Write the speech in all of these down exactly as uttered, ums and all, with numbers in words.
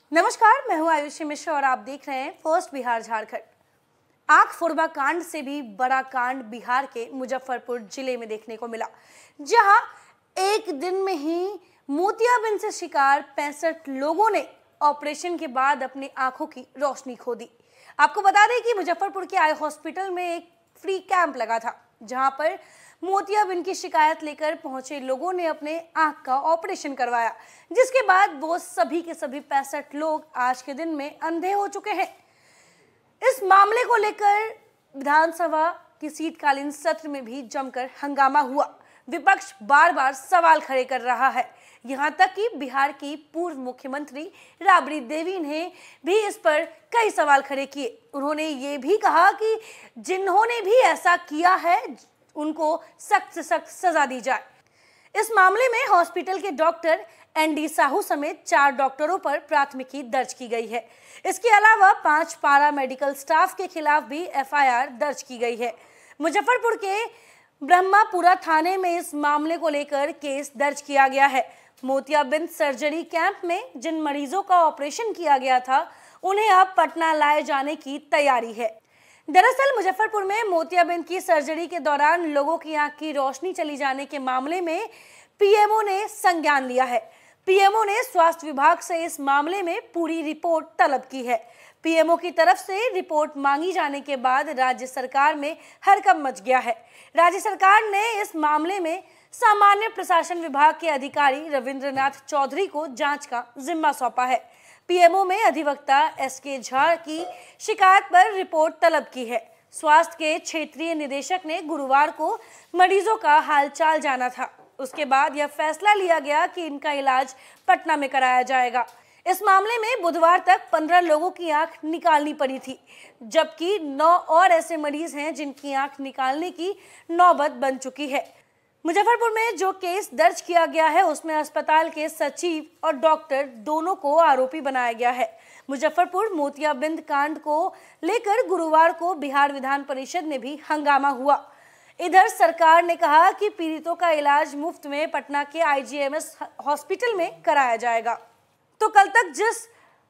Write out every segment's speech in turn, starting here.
नमस्कार, मैं हूं आयुषी मिश्रा और आप देख रहे हैं फर्स्ट बिहार झारखंड। आंख फोड़वा कांड से भी बड़ा कांड बिहार के मुजफ्फरपुर जिले में देखने को मिला, जहां एक दिन में ही मोतियाबिंद से शिकार पैंसठ लोगों ने ऑपरेशन के बाद अपनी आंखों की रोशनी खो दी। आपको बता दें कि मुजफ्फरपुर के आई हॉस्पिटल में एक फ्री कैंप लगा था, जहां पर मोतियाबिंद की शिकायत लेकर पहुंचे लोगों ने अपने आंख का ऑपरेशन करवाया, जिसके बाद वो सभी के सभी पैंसठ लोग आज के दिन में अंधे हो चुके हैं। इस मामले को लेकर विधानसभा के शीतकालीन सत्र में भी जमकर हंगामा हुआ। विपक्ष बार बार सवाल खड़े कर रहा है, यहाँ तक कि बिहार की पूर्व मुख्यमंत्री राबड़ी देवी ने भी इस पर कई सवाल खड़े किए। उन्होंने ये भी कहा कि जिन्होंने भी ऐसा किया है उनको सख्त से सख्त सजा दी जाए। इस मामले में हॉस्पिटल के डॉक्टर एन डी साहू समेत चार डॉक्टरों पर प्राथमिकी दर्ज की गई है। इसके अलावा पांच पारा मेडिकल स्टाफ के खिलाफ भी एफ आई आर दर्ज की गई है। मुजफ्फरपुर के ब्रह्मापुरा थाने में इस मामले को लेकर केस दर्ज किया गया है। मोतियाबिंद सर्जरी कैंप में जिन मरीजों का ऑपरेशन किया गया था, उन्हें अब पटना लाए जाने की तैयारी है। दरअसल मुजफ्फरपुर में मोतियाबिंद की सर्जरी के दौरान लोगों की आंख की रोशनी चली जाने के मामले में पी एम ओ ने संज्ञान लिया है। पी एम ओ ने स्वास्थ्य विभाग से इस मामले में पूरी रिपोर्ट तलब की है। पी एम ओ की तरफ से रिपोर्ट मांगी जाने के बाद राज्य सरकार में हड़कंप मच गया है। राज्य सरकार ने इस मामले में सामान्य प्रशासन विभाग के अधिकारी रविंद्रनाथ चौधरी को जांच का जिम्मा सौंपा है। पी एम ओ में अधिवक्ता एस के झा की शिकायत पर रिपोर्ट तलब की है। स्वास्थ्य के क्षेत्रीय निदेशक ने गुरुवार को मरीजों का हालचाल जाना था। उसके बाद यह फैसला लिया गया कि इनका इलाज पटना में कराया जाएगा। इस मामले में बुधवार तक पंद्रह लोगों की आंख निकालनी पड़ी थी, जबकि नौ और ऐसे मरीज हैं जिनकी आंख निकालने की नौबत बन चुकी है। मुजफ्फरपुर में जो केस दर्ज किया गया है, उसमें अस्पताल के सचिव और डॉक्टर दोनों को आरोपी बनाया गया है। मुजफ्फरपुर मोतियाबिंद कांड को लेकर गुरुवार को बिहार विधान परिषद में भी हंगामा हुआ। इधर सरकार ने कहा कि पीड़ितों का इलाज मुफ्त में पटना के I G M S hospital में कराया जाएगा। तो कल तक जिस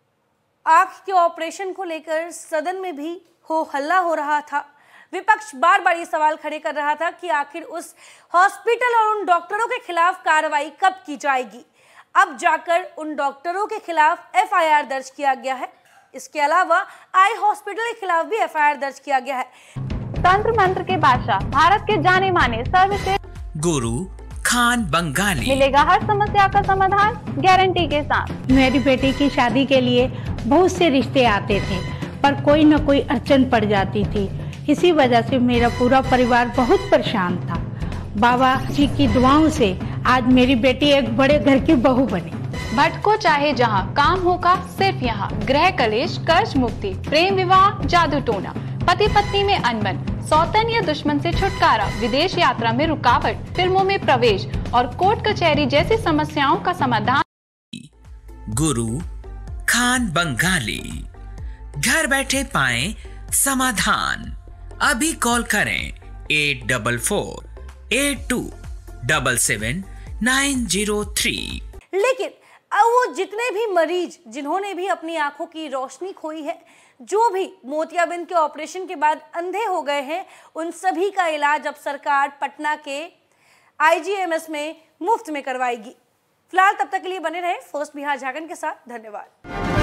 आंख के ऑपरेशन को लेकर सदन में भी हो हल्ला हो रहा था, विपक्ष बार बार ये सवाल खड़े कर रहा था कि आखिर उस हॉस्पिटल और उन डॉक्टरों के खिलाफ कार्रवाई कब की जाएगी। अब जाकर उन डॉक्टरों के खिलाफ एफ आई आर दर्ज किया गया है। इसके अलावा आई हॉस्पिटल के खिलाफ भी एफ आई आर दर्ज किया गया है। तंत्र मंत्र के बादशाह, भारत के जाने माने सर्वश्रेष्ठ गुरु खान बंगाली, मिलेगा हर समस्या का समाधान गारंटी के साथ। मेरी बेटी की शादी के लिए बहुत से रिश्ते आते थे, पर कोई न कोई अड़चन पड़ जाती थी। इसी वजह से मेरा पूरा परिवार बहुत परेशान था। बाबा जी की दुआओं से आज मेरी बेटी एक बड़े घर की बहू बनी। भटको चाहे जहां, काम होगा सिर्फ यहाँ। गृह कलेश, कर्ज मुक्ति, प्रेम विवाह, जादू टोना, पति पत्नी में अनबन, सौतन या दुश्मन से छुटकारा, विदेश यात्रा में रुकावट, फिल्मों में प्रवेश और कोर्ट कचहरी जैसी समस्याओं का समाधान। गुरु खान बंगाली, घर बैठे पाएं समाधान। अभी कॉल करें eight double four eight two double seven nine zero three. लेकिन अब वो जितने भी मरीज जिन्होंने भी अपनी आंखों की रोशनी खोई है, जो भी मोतियाबिंद के ऑपरेशन के बाद अंधे हो गए हैं, उन सभी का इलाज अब सरकार पटना के आई जी एम एस में मुफ्त में करवाएगी। फिलहाल तब तक के लिए बने रहे फर्स्ट बिहार झारखंड के साथ। धन्यवाद।